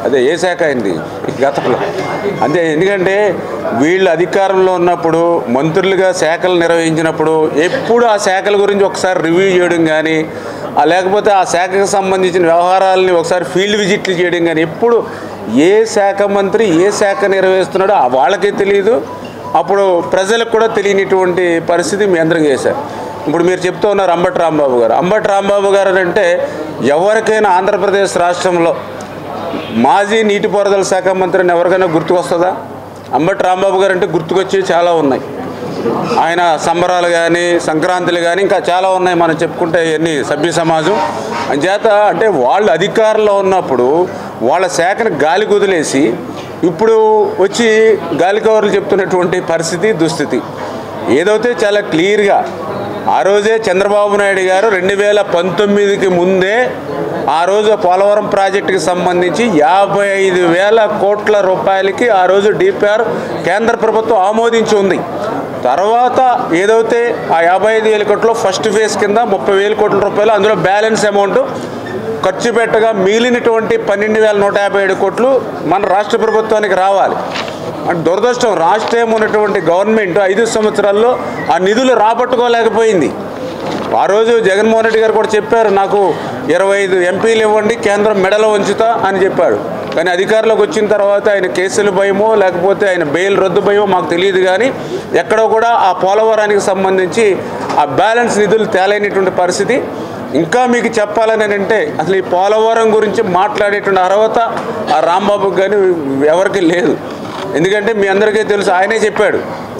అదే ఏ శాఖ అయింది గతంలో అంతే. ఎందుకంటే వీళ్ళు అధికారంలో ఉన్నప్పుడు మంత్రులుగా శాఖలు నిర్వహించినప్పుడు ఎప్పుడు ఆ శాఖల గురించి ఒకసారి రివ్యూ చేయడం కానీ లేకపోతే ఆ శాఖకు సంబంధించిన వ్యవహారాలని ఒకసారి ఫీల్డ్ విజిట్లు చేయడం కానీ ఎప్పుడు ఏ శాఖ మంత్రి ఏ శాఖ నిర్వహిస్తున్నాడో వాళ్ళకే తెలియదు, అప్పుడు ప్రజలకు కూడా తెలియనిటువంటి పరిస్థితి మీ అందరం చేశారు. ఇప్పుడు మీరు చెప్తూ ఉన్నారు అంబటి రాంబాబు గారు అంటే ఎవరికైనా ఆంధ్రప్రదేశ్ రాష్ట్రంలో మాజీ నీటిపారుదల శాఖ మంత్రిని ఎవరికైనా గుర్తుకొస్తుందా? అంబటి రాంబాబు గారు అంటే గుర్తుకొచ్చేవి చాలా ఉన్నాయి. ఆయన సంబరాలు కానీ సంక్రాంతులు కానీ ఇంకా చాలా ఉన్నాయి మనం చెప్పుకుంటే ఇవన్నీ సభ్య సమాజం అంచేత. అంటే వాళ్ళు అధికారంలో ఉన్నప్పుడు వాళ్ళ శాఖను గాలి కుదిలేసి ఇప్పుడు వచ్చి గాలి కవర్లు చెప్తున్నటువంటి పరిస్థితి దుస్థితి ఏదైతే చాలా క్లియర్గా ఆ రోజే చంద్రబాబు నాయుడు గారు 2019కి ముందే ఆ రోజు పోలవరం ప్రాజెక్టుకి సంబంధించి 55,000 కోట్ల రూపాయలకి ఆ రోజు డిపిఆర్ కేంద్ర ప్రభుత్వం ఆమోదించి ఉంది. తర్వాత ఏదైతే ఆ 55,000 కోట్లు ఫస్ట్ ఫేజ్ కింద 30,000 కోట్ల రూపాయలు అందులో బ్యాలెన్స్ అమౌంట్ ఖర్చు పెట్టగా మిగిలినటువంటి 12,157 కోట్లు మన రాష్ట్ర ప్రభుత్వానికి రావాలి. అంటే దురదృష్టం రాష్ట్రం ఉన్నటువంటి గవర్నమెంట్ 5 సంవత్సరాల్లో ఆ నిధులు రాబట్టుకోలేకపోయింది. ఆ రోజు జగన్మోహన్ రెడ్డి గారు కూడా చెప్పారు, నాకు 25 ఎంపీలు ఇవ్వండి కేంద్రం మెడలో ఉంచుతా అని చెప్పాడు. కానీ అధికారంలోకి వచ్చిన తర్వాత ఆయన కేసుల భయమో లేకపోతే ఆయన బెయిల్ రద్దు భయమో మాకు తెలియదు, కానీ ఎక్కడో కూడా ఆ పోలవరానికి సంబంధించి ఆ బ్యాలెన్స్ నిధులు తేలైనటువంటి పరిస్థితి. ఇంకా మీకు చెప్పాలని అంటే అసలు ఈ పోలవరం గురించి మాట్లాడేటువంటి అర్హత ఆ రాంబాబుకి కానీ ఎవరికి లేదు. ఎందుకంటే మీ అందరికీ తెలుసు, ఆయనే చెప్పాడు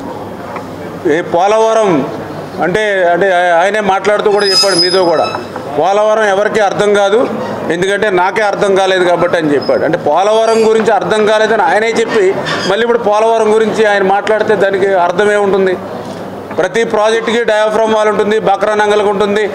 ఏ పోలవరం అంటే ఆయనే మాట్లాడుతూ కూడా చెప్పాడు మీతో కూడా, పోలవరం ఎవరికీ అర్థం కాదు ఎందుకంటే నాకే అర్థం కాలేదు కాబట్టి అని చెప్పాడు. అంటే పోలవరం గురించి అర్థం కాలేదని ఆయనే చెప్పి మళ్ళీ ఇప్పుడు పోలవరం గురించి ఆయన మాట్లాడితే దానికి అర్థమే ఉంటుంది? ప్రతి ప్రాజెక్టుకి డయాఫ్రమ్ వాల్ ఉంటుంది, బక్రానంగల్కి ఉంటుంది,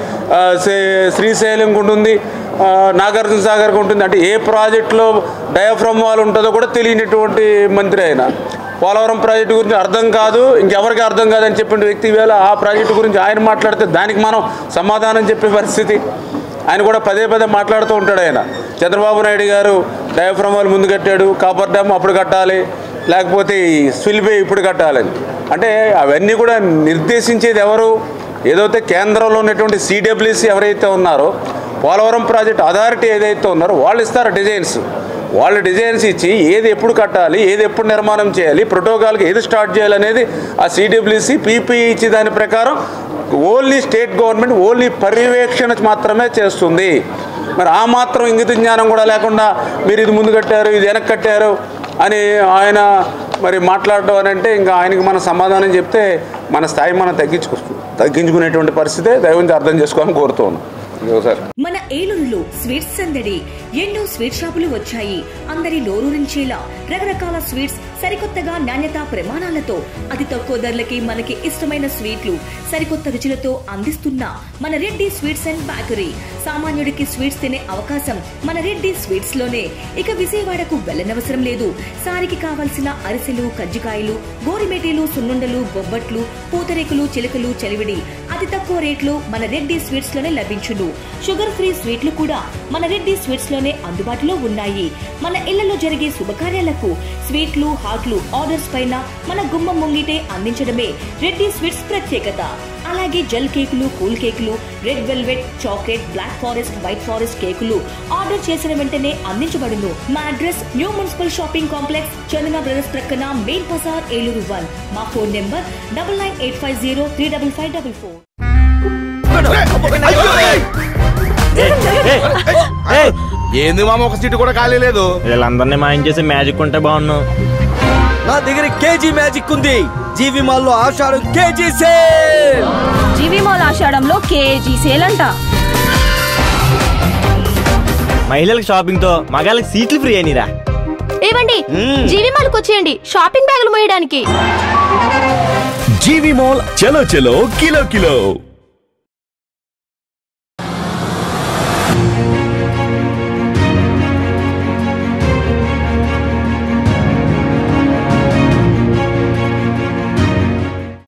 శ్రీశైలంకి ఉంటుంది, నాగార్జున సాగర్కి ఉంటుంది. అంటే ఏ ప్రాజెక్టులో డయాఫ్రమ్ వాల్ ఉంటుందో కూడా తెలియనటువంటి మంత్రి ఆయన. పోలవరం ప్రాజెక్టు గురించి అర్థం కాదు ఇంకెవరికి అర్థం కాదని చెప్పిన వ్యక్తి వేళ ఆ ప్రాజెక్టు గురించి ఆయన మాట్లాడితే దానికి మనం సమాధానం చెప్పే పరిస్థితి. ఆయన కూడా పదే మాట్లాడుతూ ఉంటాడు. ఆయన చంద్రబాబు నాయుడు గారు డయాఫ్రమ్ వాల్ ముందు కట్టాడు, కాపర్ డ్యామ్ అప్పుడు కట్టాలి, లేకపోతే స్పిల్వే ఇప్పుడు కట్టాలని. అంటే అవన్నీ కూడా నిర్దేశించేది ఎవరు? ఏదైతే కేంద్రంలో ఉన్నటువంటి సిడబ్ల్యూసి ఎవరైతే ఉన్నారో పోలవరం ప్రాజెక్ట్ అథారిటీ ఏదైతే ఉన్నారో వాళ్ళు ఇస్తారు డిజైన్స్. వాళ్ళు డిజైన్స్ ఇచ్చి ఏది ఎప్పుడు కట్టాలి, ఏది ఎప్పుడు నిర్మాణం చేయాలి, ప్రోటోకాల్కి ఏది స్టార్ట్ చేయాలనేది ఆ సిడబ్ల్యూసి పీపీ ఇచ్చి దాని ప్రకారం ఓన్లీ స్టేట్ గవర్నమెంట్ ఓన్లీ పర్యవేక్షణ మాత్రమే చేస్తుంది. మరి ఆ మాత్రం ఇంగిత జ్ఞానం కూడా లేకుండా మీరు ఇది ముందు కట్టారు ఇది వెనక్కి కట్టారు అని ఆయన మరి మాట్లాడడం అని అంటే ఇంకా ఆయనకి మనం సమాధానం చెప్తే మన స్థాయి మనం తగ్గించుకునేటువంటి పరిస్థితే దయవుంచి అర్థం చేసుకోవాలని కోరుతూ ఉన్నాం. మన ఏలూరులో స్వీట్స్ సందడి. ఎన్నో స్వీట్ షాపులు వచ్చాయి. అందరి నోరూరించేలా రకరకాల స్వీట్స్ సరికొత్తగా నాణ్యత ప్రమాణాలతో అతి తక్కువ ధరలకి మనకి ఇష్టమైన స్వీట్లు సరికొత్త రుచులతో అందిస్తున్న మన రెడ్డి స్వీట్స్ అండ్ బేకరీ. సామాన్యుడికి స్వీట్స్ తినే అవకాశం మన రెడ్డి స్వీట్స్ లోనే. ఇక విజయవాడకు వెళ్లనవసరం లేదు. సారికి కావలసిన అరిసెలు, కజ్జికాయలు, గోరిమేటీలు, సున్నుండలు, బొబ్బట్లు, పూతరేకులు, చిలకలు, చలివిడి అతి తక్కువ రేట్లు మన రెడ్డి స్వీట్స్ లోనే లభించును. షుగర్ ఫ్రీ స్వీట్లు కూడా మన రెడ్డి స్వీట్స్ లోనే అందుబాటులో ఉన్నాయి. మన ఇళ్లలో జరిగే శుభకార్యాలకు స్వీట్లు, హాట్లు ఆర్డర్స్ పైన మన గుమ్మం ముంగిటే అందించడమే రెడ్డి స్వీట్స్ ప్రత్యేకత. అలాగే జెల్ కేకులు, కూల్ కేకులు, red velvet, chocolate, black forest, white forest కేకులు ఆర్డర్ చేసిన వెంటనే అందించబడును. మా address new municipal shopping complex, Chandana brothers ప్రక్కన, మెయిన్ బజార్, ఏలూరు 1. మా ఫోన్ నెంబర్ 9985035544. ఏంది మామ ఒక సీటు కూడా ఖాళీ లేదు. వీళ్ళందరినీ మాయం చేసే మ్యాజిక్ ఉంటే బాగున్నావు. నా దగ్గర కేజీ మ్యాజిక్ ఉంది. జీవి మాల్ లో Ashadham KG sale. GV mall ఆషాఢంలో కేజీ సేల్ అంట. మహిళలకు షాపింగ్ తో మగాళ్ళకి సీట్లు ఫ్రీ అయినరా. ఏవండి జీవి మాల్ కు వచ్చేయండి షాపింగ్ బ్యాగులు మోయడానికి. జీవి మాల్ చలో చలో కిలో కిలో.